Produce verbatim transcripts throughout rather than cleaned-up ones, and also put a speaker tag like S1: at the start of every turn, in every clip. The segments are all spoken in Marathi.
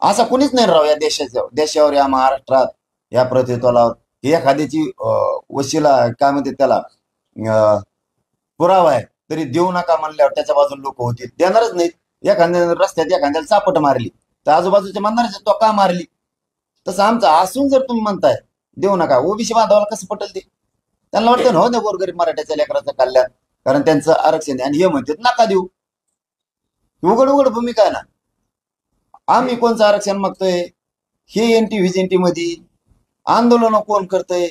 S1: असा कुणीच नाही राव या देशाच्या देशावर, या महाराष्ट्रात, या प्रतित्वाला की एखाद्याची अं, वशिला काय म्हणते त्याला अं, पुरावा आहे तरी देऊ नका म्हणल्यावर त्याच्या बाजून लोक होती देणारच नाहीत. एखाद्या रस्त्यात एखाद्याला चापट मारली तर आजूबाजूच्या म्हणणारच तो का मारली. तसं आमचं असून जर तुम्ही म्हणताय देऊ नका, ओबीसी बांधवाला कसं पटेल ते. त्यांना वाटतं ना हो ना गोरगरीब मराठ्याच्या लेकराचं कल्याण, कारण त्यांचं आरक्षण आहे. आणि हे म्हणतात नका देऊ, उघड उघड भूमिका आहे ना. आम्ही कोणचं आरक्षण मागतोय, हे एनटी व्हिजेंटी मध्ये आंदोलन कोण करतय,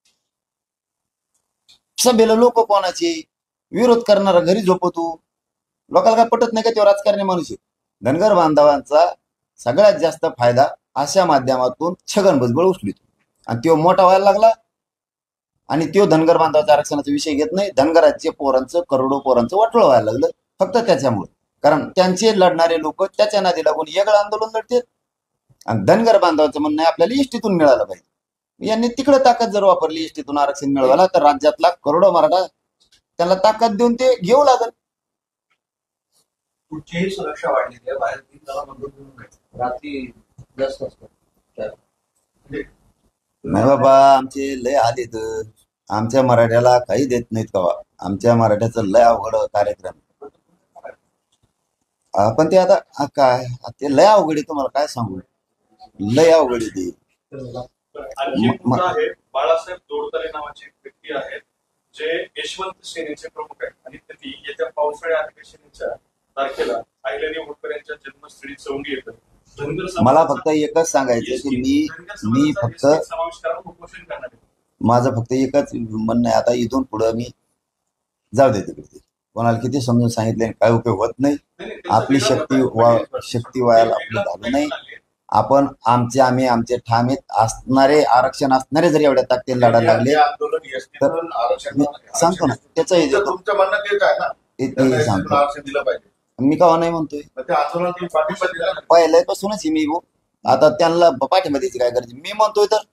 S1: सभेला लोक कोणाचे, विरोध करणारा घरी झोपतो. लोकांना काय पटत नाही का तो राजकारणी माणूस आहे. धनगर बांधवांचा सगळ्यात जास्त फायदा अशा माध्यमातून छगन भुजबळ उचलितो आणि तो मोठा व्हायला लागला. आणि तो धनगर बांधवाचा आरक्षणाचा विषय घेत नाही. धनगराचे पोरांचं करोडो पोरांचं वाटोळं व्हायला लागलं फक्त त्याच्यामुळे, कारण त्यांचे लढणारे लोक त्याच्या नादी लागून वेगळं आंदोलन लढतात. आणि धनगर बांधवाचं म्हणणं आहे आपल्याला इष्टीतून मिळालं पाहिजे. यांनी तिकडे ताकद जर वापरली इष्टीतून आरक्षण मिळवायला तर राज्यातला करोडो मराठा त्यांना ताकद देऊन ते घेऊ लागल.
S2: कुठचीही सुरक्षा वाढलेली आहे, बाहेर तीन जण बंदूक रात्री जास्त असतात.
S1: नाही बाबा, आमचे लय आलेत. आमच्या मराठ्याला काही देत नाहीत कवा. आमच्या मराठ्याचं लय अवघड कार्यक्रम. पण ते आता आ, काय ते लय अवघड आहे, तुम्हाला काय सांगू, लय अवघड आहे ते.
S3: आणखी एक मुद्दा आहे, बाळासाहेब दोडतले नावाचे एक व्यक्ती आहेत जे यशवंत सेनेचे प्रमुख आहेत आणि त्यांनी येत्या पावसाळ्या अधिवेशनाच्या तारखेला अहिल्यादेवी होळकर यांच्या जन्मस्थळी चौंडी येतात.
S1: मला फक्त एकच सांगायचं की मी मी फक्त
S3: समावेश करायला उपोषण करणार आहे.
S1: माझं फक्त एकच म्हणणं आहे, आता इथून पुढं मी जाऊ दे तिकडे. कोणाला किती समजून सांगितले काय उपयोग होत नाही. आपली शक्ती वा शक्ती वायाला आपली घालू नाही. आपण आमचे आम्ही आमचे ठामीत असणारे आरक्षण असणारे जरी एवढ्या ताकदीने लढायला लागले तर मी सांगतो ना, त्याचंही देतो.
S4: तुमचं म्हणणं तेच आहे ना,
S1: ते सांगतो
S4: आरक्षण दिलं पाहिजे.
S1: मी का नाही म्हणतोय,
S4: ते आंदोलनात तुम्ही पाठिंबा दिला ना.
S1: पहिल्यापासूनच मी भाऊ, आता त्यांना पाठिंबा द्यायची काय गरज. मी म्हणतोय तर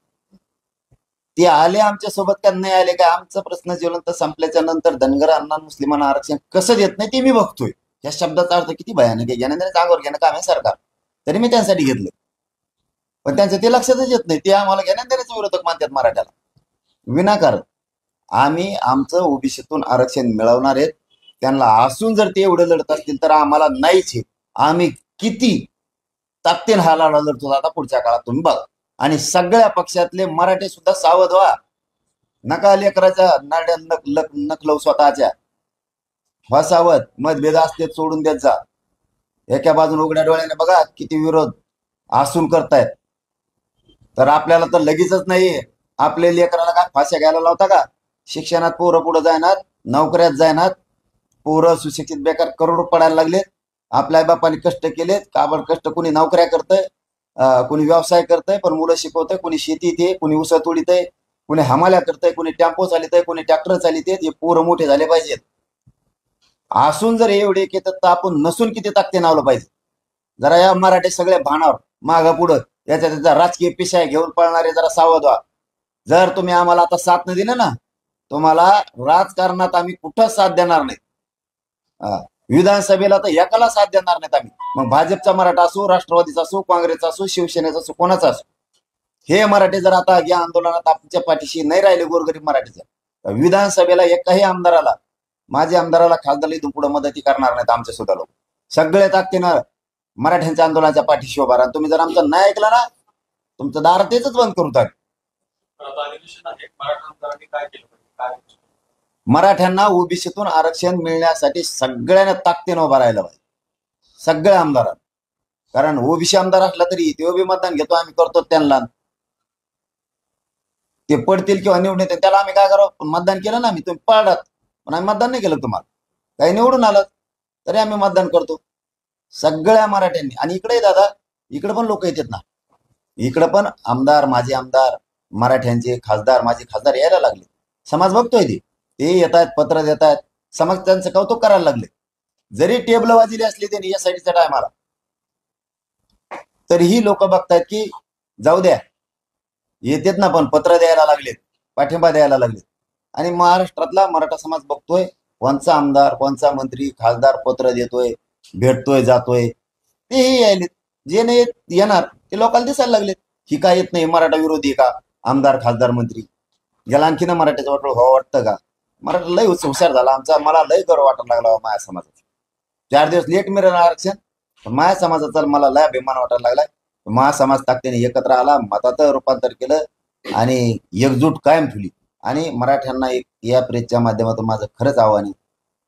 S1: ते आले आमच्या सोबत का नाही आले काय, आमचा प्रश्न ज्वलंत संपल्याच्या नंतर धनगरांना मुस्लिमांना आरक्षण कसं देत नाही ते मी बघतोय. या शब्दाचा अर्थ किती भयानक आहे. ज्ञानेंद्र चांगवर घेणं काम आहे सरकार, तरी मी त्यांसाठी घेतलं. पण त्यांचं ते लक्षातच येत नाही. ते आम्हाला ज्ञानेंद्राचे विरोधक मानतात मराठ्याला विनाकारण. आम्ही आमचं ओबीसीतून आरक्षण मिळवणार आहेत. त्यांना असून जर ते एवढं लढत असतील तर आम्हाला नाहीच आहे. आम्ही किती ताकदीने हा लढा लढतो आता पुढच्या काळात तुम्ही बघा. आणि सगळ्या पक्षातले मराठे सुद्धा सावध व्हा. नका लेकराच्या नाड्या नक लक नकलव स्वतःच्या. व्हा सावध. मतभेद असते सोडून देत जा. एका बाजून उघड्या डोळ्याने बघा किती विरोध असून करतायत. तर आपल्याला तर लगेचच नाहीये. आपले लेकराला काय फाश्या घ्यायला लावता का. शिक्षणात पोरं पुढे जायनात, नोकऱ्यात जायनात. पोरं सुशिक्षित बेकार करोड पडायला लागले. आपल्या बापाने कष्ट केलेत, काबड कष्ट. कुणी नोकऱ्या करतंय, कुणी व्यवसाय करतंय, पण मुलं शिकवतंय. कुणी शेतीत आहे, कुणी ऊस तोडीत आहे, कुणी हमाल्या करतंय, कुणी टेम्पो चालित आहे, कुणी ट्रॅक्टर चालित आहेत. हे पोरं मोठे झाले पाहिजेत. असून जर एवढे येतात तर आपण नसून किती ताकदीने आवलं पाहिजे. जरा या मराठी सगळ्या भानावर मागं पुढं याच्या त्याचा राजकीय पिशाय घेऊन पळणारे जरा सावध व्हा. जर तुम्ही आम्हाला आता साथ न दिलं ना, तुम्हाला राजकारणात आम्ही कुठंच साथ देणार नाही. विधानसभेला तर एकाला साथ देणार नाहीत आम्ही. मग भाजपचा मराठा असो, राष्ट्रवादीचा असो, काँग्रेसचा असो, शिवसेनेचा असो, कोणाचा असो. हे मराठे जर आता या आंदोलनात आमच्या पाठीशी नाही राहिले गोरगरीब मराठीच्या, तर विधानसभेला एकाही आमदाराला, माझ्या आमदाराला खासदार इथून पुढे मदती करणार नाहीत आमचे सुद्धा लोक. सगळे ताकदीनं मराठ्यांच्या आंदोलनाच्या पाठीशी उभा राहा. तुम्ही जर आमचं नाही ऐकलं ना, तुमचं दार तेच बंद करू टाक. मराठ्यांना ओबीसीतून आरक्षण मिळण्यासाठी सगळ्यांना ताकदीनं उभा राहायला पाहिजे, सगळ्या आमदारांना. कारण ओबीसी आमदार असला तरी ते बी मतदान घेतो आम्ही, करतो त्यांना. ते पडतील किंवा निवडून येतील त्याला आम्ही काय करावं. मतदान केलं ना आम्ही, तुम्ही पळात पण आम्ही मतदान नाही केलं. तुम्हाला काही निवडून आलं तरी आम्ही मतदान करतो सगळ्या मराठ्यांनी. आणि इकडे दादा, इकडे पण लोक येतात ना, इकडे पण आमदार, माझे आमदार, मराठ्यांचे खासदार, माझे खासदार यायला लागले. समाज बघतोय ते ते येत आहेत, पत्र देत आहेत. समाज त्यांचं कौतुक करायला लागले. जरी टेबल वाजली असली त्यांनी या साईडच्या टायमाला, तरीही लोक बघतायत की जाऊ द्या, येतेत ना, पण पत्र द्यायला लागलेत, पाठिंबा द्यायला लागलेत. आणि महाराष्ट्रातला मराठा समाज बघतोय कोणचा आमदार, कोणचा मंत्री, खासदार पत्र देतोय, भेटतोय, जातोय. तेही यायलेत. जे नाही येत- येणार ते लोकांना दिसायला लागले. ही काय येत नाही मराठा विरोधी का आमदार खासदार मंत्री, याला आणखीन मराठ्याचं वाटलं व्हावं वाटतं का? मराठा लय हुशार झाला आमचा, मला लय गर्व वाटायला लागला माझ्या समाजाचा. चार दिवस लेट मिळेल आरक्षण, पण माझ्या समाजाचा मला लय अभिमान वाटायला लागलाय. माझा समाज ताकदीने एकत्र आला, मतात रूपांतर केलं आणि एकजूट कायम ठेवली. आणि मराठ्यांना एक या प्रेसच्या माध्यमातून माझं खरंच आव्हान आहे,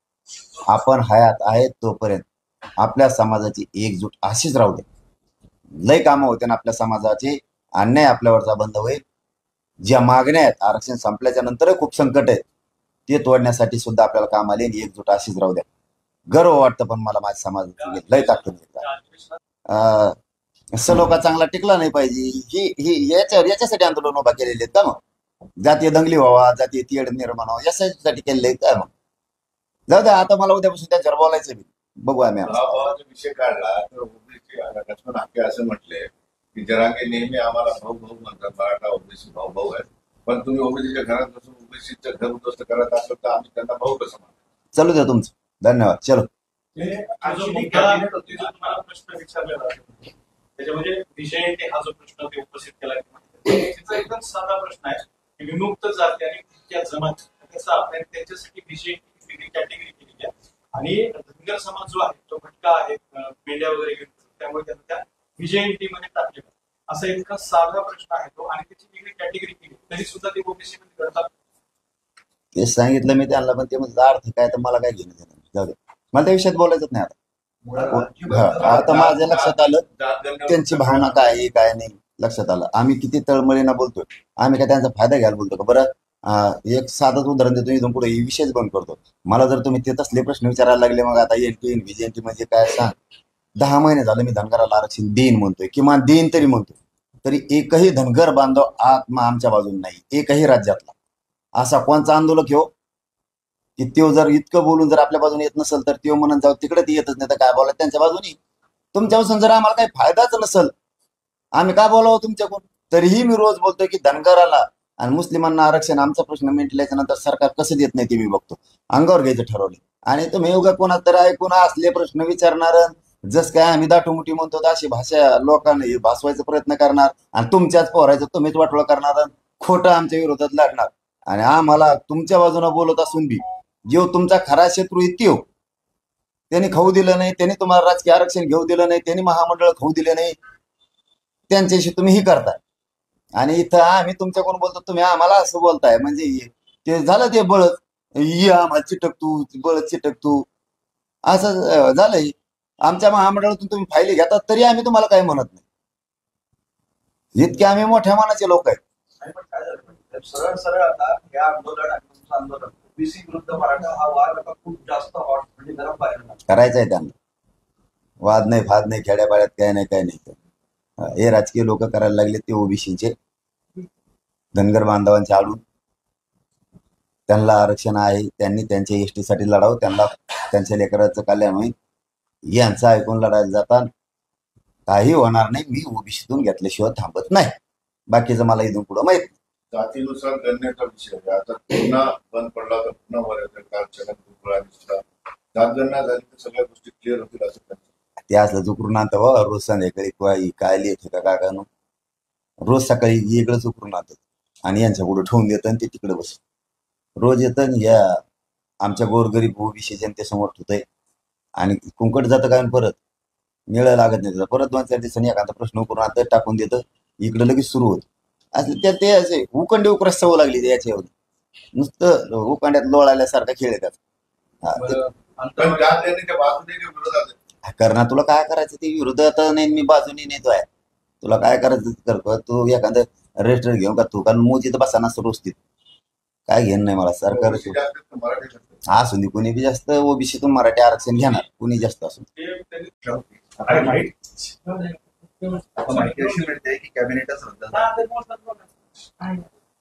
S1: आपण हयात आहेत तोपर्यंत आपल्या समाजाची एकजूट अशीच राहू दे. लय कामं होते ना आपल्या समाजाचे, अन्याय आपल्यावरचा बंद होईल. ज्या मागण्या आहेत आरक्षण संपल्याच्या नंतर खूप संकट आहे, ते तोडण्यासाठी सुद्धा आपल्याला काम आले. आणि एकजूट अशीच राहू द्या. गर्व वाटतं पण मला माझ्या समाजाची लय ताकद आहे. अं, सलोखा चांगला टिकला नाही पाहिजे, ही ही याच्या याच्यासाठी आंदोलन उभा केलेले आहेत का मग? जातीय दंगली व्हावा, जातीय तीड निर्माण व्हावा यासाठी केलेले आहेत का मग? जाऊ द्या, आता मला उद्यापासून त्यांच्यावर बोलायचं बी. बघू आम्ही आमचं.
S4: भावाचा विषय काढला तर ओबीसी लक्ष्मण हाके असं म्हटले की जरांगे नेहमी आम्हाला भाऊ भाऊ म्हणतात, मराठा ओबीसी भाऊ भाऊ आहेत, पण तुम्ही ओबीसीच्या घरात बसून ओबीसीचं घर उद्ध्वस्त करत असाल तर आम्ही त्यांना भाऊ कसं म्हणतो?
S1: चालू द्या तुमचं. धन्यवाद. चलो.
S3: ते जो मुद्दा जो तुम्हाला प्रश्न विचारलेला आहे त्याच्यामध्ये विषय ते हा जो प्रश्न ते उपस्थित केला त्याचा एकदम साधा प्रश्न आहे की विमुक्त जाती आणि त्या जमाती त्याचा आपण त्यांच्यासाठी विषय वेगळी कॅटेगरी केलेली आहे. आणि धनगर समाज जो आहे तो भटका आहे, मेंढ्या वगैरे घेऊन, त्यामुळे त्यांना त्या विजयंती मध्ये टाकलेला असा इतका साधा प्रश्न आहे तो, आणि त्याची वेगळी कॅटेगरी केली तरी सुद्धा ते ओबीसी मध्ये करतात.
S1: ते सांगितलं मी त्यांना, पण ते म्हणजे अर्थ काय तर मला काय घेणं देणं. जाऊ दे, मला त्या विषयात बोलायचंच नाही आता. हा, आता माझ्या लक्षात आलं त्यांची भावना काय आहे काय नाही लक्षात आलं. आम्ही किती तळमळीनं बोलतोय, आम्ही काय त्यांचा फायदा घ्यायला बोलतो का? बरं, अं, एक साधंच उदाहरण देतो, इथून पुढे ही विषयच बंद करतो. मला जर तुम्ही ते तसले प्रश्न विचारायला लागले, मग आता एनटी व्हीजेएनटी म्हणजे काय सांग. दहा महिने झालं मी धनगराला आरक्षण देईन म्हणतोय, किमान देईन तरी म्हणतोय, तरी एकही धनगर बांधव आत्मा आमच्या बाजून नाही, एकही राज्यातला. असा कोणचा आंदोलक हो की त्यो जर इतकं बोलून जर आपल्या बाजूने येत नसेल तर त्यो म्हणून जाऊ तिकडे ते येतच नाही तर काय बोला त्यांच्या बाजूनी. तुमच्यापासून जर आम्हाला काही फायदाच नसेल, आम्ही काय बोलावं तुमच्याकडून? तरीही मी रोज बोलतोय की धनगराला आणि मुस्लिमांना आरक्षण आमचा प्रश्न मिटल्याच्या नंतर सरकार कसं देत नाही ते मी बघतो. अंगावर घ्यायचं ठरवले. आणि तुम्ही उगा कोणा तर ऐकून असले प्रश्न विचारणार, जस काय आम्ही दाटूमुटी म्हणतो अशी भाषा लोकांना भासवायचा प्रयत्न करणार आणि तुमच्याच पोरायचं तुम्हीच वाटोळं करणार, खोटं आमच्या विरोधात लढणार. आणि आम्हाला तुमच्या बाजूने बोलत असून बी जो तुमचा खरा शत्रू इतकी त्यांनी खाऊ दिलं नाही, त्यांनी तुम्हाला राजकीय आरक्षण घेऊ दिलं नाही, त्यांनी महामंडळ खाऊ दिले नाही, त्यांच्याशी तुम्ही ही करताय. आणि इथं आम्ही तुमच्याकडून बोलतो, तुम्ही आम्हाला असं बोलताय म्हणजे ते झालं ते बळच, ये आम्हाला चिटक तू, बळच चिटक तू, असं अं, झालंय. आमच्या महामंडळातून तुम्ही फायली घेतात तरी आम्ही तुम्हाला काही म्हणत नाही, इतके आम्ही मोठ्या मनाचे लोक आहेत.
S2: आणि पण काय झालं माहिती आहे? सरळ सरळ आता हे आंदोलन आणि तुमचं आंदोलन ओबीसी विरुद्ध मराठा हा वाद आता खूप जास्त हॉट म्हणजे गरम पाहिजे.
S1: करायचंय त्यांना, वाद नाही फाद नाही, खेड्यापाड्यात काय नाही काय नाही. हे राजकीय लोक करायला लागले ते ओबीसीचे धनगर बांधवांचे आडून. त्यांना आरक्षण आहे, त्यांनी त्यांच्या एसटीसाठी लढावं, त्यांना त्यांच्या लेकराचं कल्याण होईल यांचं ऐकून लढायला जातात. काही होणार नाही, मी ओबीसीतून घेतल्याशिवाय थांबत नाही. बाकीचं मला इथून पुढं माहित नाही.
S4: जातीनुसार गणनेचा विषय आहे. आता पुन्हा बंद पडला तर पुन्हा वर येतं काल छगन भुजबळ आणि दुसरा जातगणना झाली तर सगळ्या गोष्टी क्लिअर होतील असं त्यांचं.
S1: ते असलं चुकरून आणतं बा, रोज संध्याकाळी काय काय लिहित का काकानं, रोज सकाळी वेगळं चुकरून आणतात आणि यांच्या पुढे ठेवून देतं आणि ते तिकडे बस रोज येतं आणि या आमच्या गोरगरीब ओबीसी जनतेसमोर ठेवतंय आणि कुंकट जातं काय परत मिळायला लागत नाही. परत दोन चार दिवसांनी एखादा प्रश्न करून आता टाकून देतं, इकडे लगेच सुरू होत. असं त्या ते असे उकंडी उकरस सवय लागली याच्यावर, नुसतं उकांड्यात लोळाल्यासारखा खेळ येतात. हा, ते-
S4: पण जात गणनेच्या बाजूने जे विरोधात आहे.
S1: करणार तुला काय करायचं ते विरोधात नाही, मी बाजूने नेतोय. तुला काय करायचं ते कर, तू एखादं रजिस्टर घेऊन का तू, कारण मोजीत बसा नसतं रोजतीत काय घेणं नाही मला. सरकार
S4: ओबीसी जास्त आहेत का मराठी जास्त आहेत?
S1: असू दे, कुणी बी जास्त ओबीसीतून मराठी आरक्षण घेणार, कुणी जास्त असू दे.
S3: ते त्यांनी
S5: आता माहिती आता माहिती अशी मिळते की कॅबिनेटच रद्द झालं.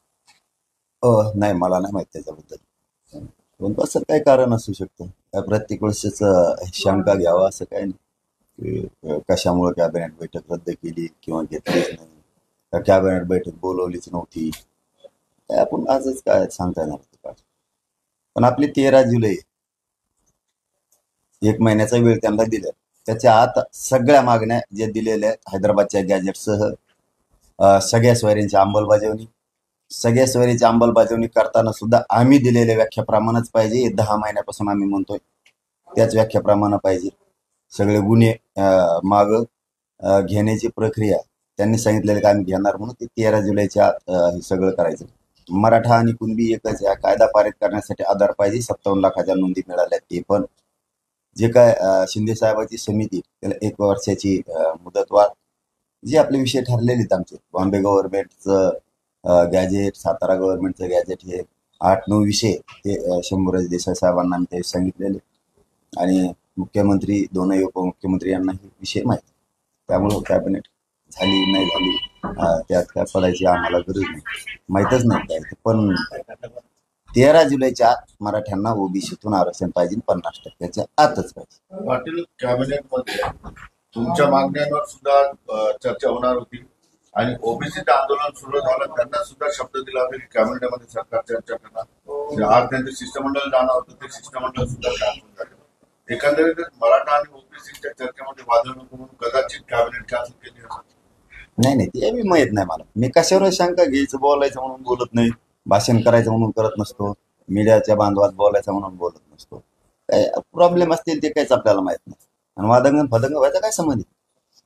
S1: अ, नाही मला नाही माहित त्याच्याबद्दल, पण असं काय कारण असू शकतं. काय प्रत्येक वेळेस शंका घ्यावा असं काय नाही की अ, कशामुळे कॅबिनेट बैठक रद्द केली किंवा घेतलीच नाही, का कॅबिनेट बैठक बोलवलीच नव्हती, काय आपण आजच काय सांगता येणार होतं का. पण आपली तेरा जुलै एक महिन्याचा वेळ त्यांना दिला, त्याच्या आत सगळ्या मागण्या जे दिलेल्या आहेत हैदराबादच्या गॅजेटसह अ, सगळ्या सोयऱ्यांची अंमलबजावणी सगळ्या सोयरीची अंमलबजावणी करताना सुद्धा आम्ही दिलेल्या व्याख्याप्रमाणेच पाहिजे. हे दहा महिन्यापासून आम्ही म्हणतोय त्याच व्याख्याप्रमाणे पाहिजे. सगळे गुन्हे माग घेण्याची प्रक्रिया त्यांनी सांगितलेलं की आम्ही घेणार म्हणून ते तेरा जुलैच्या आत अ, हे सगळं करायचं. मराठा आणि कुणबी एकच या कायदा पारित करण्यासाठी आधार पाहिजे. सत्तावन्न लाखाच्या नोंदी मिळाल्या ते पण जे काय अ, शिंदे साहेबांची समिती त्याला एक वर्षाची अ, मुदतवाढ जे आपले विषय ठरलेले आहेत आमचे बॉम्बे गव्हर्नमेंटचं गॅजेट सातारा गव्हर्नमेंटचं गॅजेट हे आठ नऊ विषय ते अ, शंभूराज देसाई साहेबांना आम्ही ते सांगितलेले आणि मुख्यमंत्री दोनही उपमुख्यमंत्री यांना हे विषय माहिती. त्यामुळं कॅबिनेट झाली नाही झाली अ, त्यात काय पडायची आम्हाला गरज नाही, माहीतच नाही काय ते. पण तेरा जुलैच्या आत मराठ्यांना ओबीसीतून आरक्षण पाहिजे, पन्नास टक्क्याच्या आतच पाहिजे.
S4: पाटील, कॅबिनेटमध्ये तुमच्या मागण्यांवर सुद्धा अ, चर्चा होणार होती आणि ओबीसीचं आंदोलन सुरू झालं त्यांना सुद्धा शब्द दिला होता की कॅबिनेटमध्ये सरकार चर्चा करणार. आज त्यांचं शिष्टमंडळ जाणार होतं ते शिष्टमंडळ सुद्धा कॅन्सल झालं. एकंदरीत मराठा आणि ओबीसीच्या चर्चेमध्ये वादळ नको म्हणून कदाचित कॅबिनेट कॅन्सल केली असेल.
S1: नाही नाही ते बी माहीत नाही मला. मी कशावर शंका घ्यायचं बोलायचं म्हणून बोलत नाही, भाषण करायचं म्हणून करत नसतो, मीडियाच्या बांधवात बोलायचं म्हणून बोलत नसतो. काय प्रॉब्लेम असतील ते काहीच आपल्याला माहित नाही. आणि वादंगण फदंग व्हायचा काय संबंध आहे?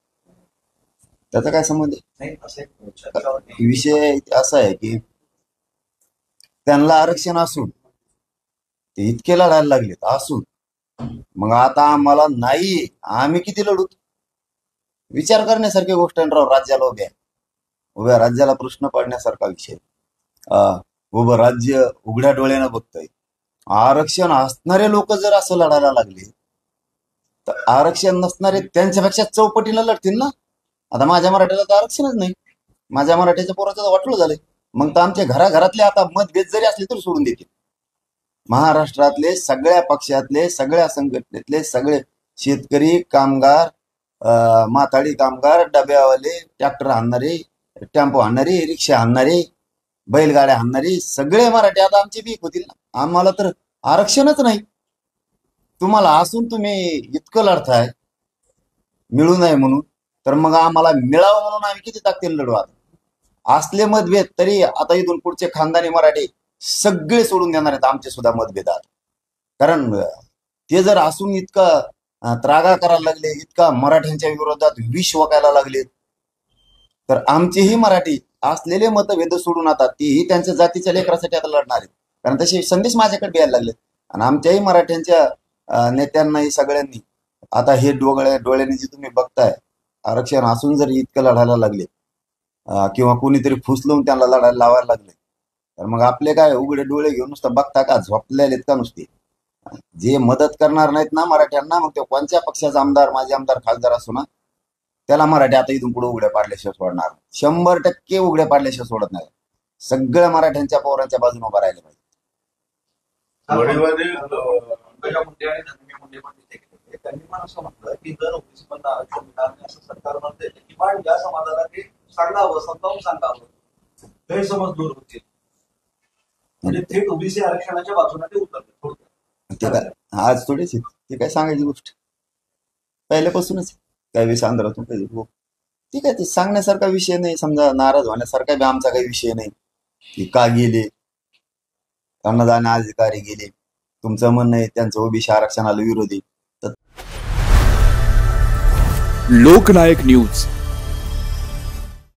S1: त्याचा काय संबंध आहे?
S2: नाही असं एक चर्चा होती.
S1: विषय असा आहे की त्यांना आरक्षण असून ते इतके लढायला लागलेत असून मग आता आम्हाला नाही, आम्ही किती लढू? विचार करण्यासारखी गोष्ट आहे राव. राज्याला उभ्या उभ्या राज्याला प्रश्न पडण्यासारखा विषय. अं, उभं राज्य उघड्या डोळ्यानं बघतंय. आरक्षण असणारे लोक जर असं लढायला लागले तर आरक्षण नसणारे त्यांच्यापेक्षा चौपटीला लढतील ना. आता माझ्या मराठ्याला तर आरक्षणच नाही, माझ्या मराठ्याच्या पोराचं तर वाटलं झालंय. मग तर आमच्या घराघरातले आता मतभेद जरी असले तरी सोडून देतील. महाराष्ट्रातले सगळ्या पक्षातले सगळ्या संघटनेतले सगळे शेतकरी कामगार अं, माथाडी कामगार डब्यावाले ट्रॅक्टर आणणारे टेम्पो आणणारे रिक्षा आणणारे बैलगाड्या आणणारे सगळे मराठी आता आमचे बीक होतील ना. आम्हाला तर आरक्षणच नाही. तुम्हाला असून तुम्ही इतकं लढताय मिळू नये म्हणून, तर मग आम्हाला मिळावं म्हणून आम्ही किती ताकदीने लढू. आता असले मतभेद तरी आता इथून पुढचे खानदानी मराठी सगळे सोडून देणार आहेत आमचे सुद्धा मतभेद. कारण ते जर असून इतका अं, त्रागा करायला लागले, इतका मराठ्यांच्या विरोधात विष वकायला लागले, तर आमचेही मराठी असलेले मतभेद सोडून आता तेही त्यांच्या जातीच्या लेकरासाठी आता लढणार आहेत. कारण तसे संदेश माझ्याकडे द्यायला लागले. आणि आमच्याही मराठ्यांच्या अं, नेत्यांनाही सगळ्यांनी आता हे डोळे डोळ्याने जे तुम्ही बघताय आरक्षण असून जर इतकं लढायला लागले अं, किंवा कोणीतरी फुसलून त्यांना लढायला लावायला लागले, तर मग आपले काय उघडे डोळे घेऊन नुसतं बघता का, झोपलेले का नुसते? जे मदत करणार नाहीत ना मराठ्यांना, मग ते कोणत्या पक्षाचा आमदार माझे आमदार खासदार असो ना, त्याला मराठी आता इथून पुढे उघड्या पाडल्याशिवाय सोडणार नाही. शंभर टक्के उघड्या पाडल्याशिवाय सोडत नाही. सगळ्या मराठ्यांच्या पोरांच्या बाजूने उभा राहिले पाहिजे.
S4: वडीलवाडी
S2: पंकजा मुंडे आणि धनंजय मुंडे पण तिथे गेले होते. त्यांनी पण असं म्हटलं की जर ओबीसी मधलं आरक्षण मिळणार नाही असं सरकार म्हणते, किंवा या समाजाला ते सांगावं, समजावून सांगावं, गैरसमज दूर होतील. म्हणजे थेट ओबीसी आरक्षणाच्या बाजूने ते उतरले थोडक्यात.
S1: ते काय आज थोडीच आहेत, ते काय सांगायची गोष्ट पहिल्यापासूनच आहे. काय विषय आंध्रातून काही हो ठीक आहे, ते सांगण्यासारखा विषय नाही. समजा नाराज होण्यासारखा बी आमचा काही विषय नाही की का गेले, अन्नदान अधिकारी गेले. तुमचं म्हणणं आहे त्यांचं ओबीसी आरक्षणाला विरोधी.
S6: लोकनायक न्यूज